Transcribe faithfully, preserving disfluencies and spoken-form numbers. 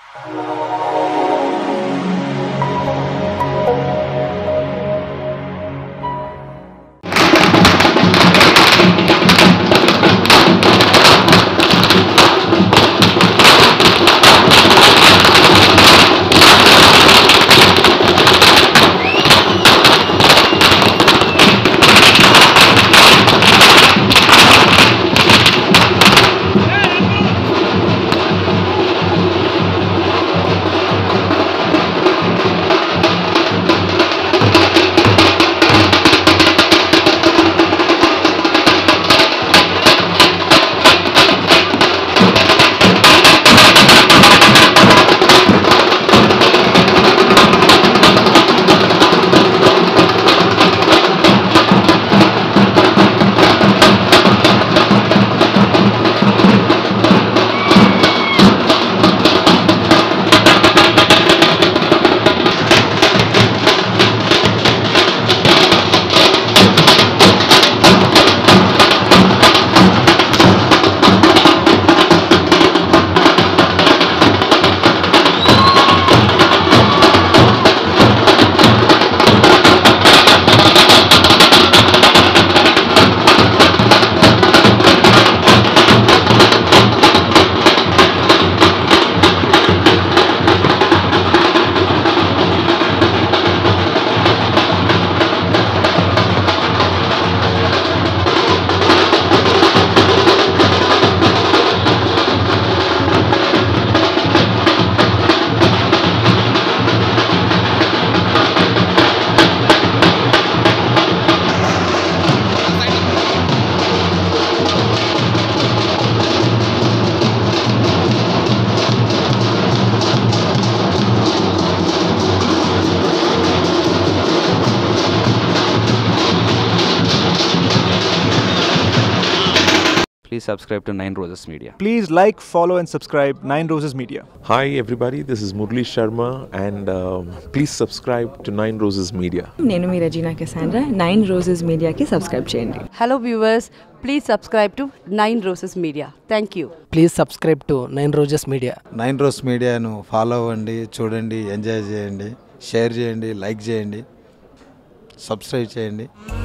Please subscribe to nine Roses Media. Please like, follow and subscribe nine Roses Media. Hi everybody, this is Murli Sharma and um, please subscribe to nine Roses Media. నేను మీ Regina Cassandra Nine Roses మీడియాకి subscribe చేయండి. Hello viewers, please subscribe to nine Roses Media. Thank you. Please subscribe to nine Roses Media. nine Roses Media ను follow అవ్వండి, చూడండి, enjoy చేయండి, share చేయండి, like చేయండి, సబ్స్క్రైబ్ చేయండి.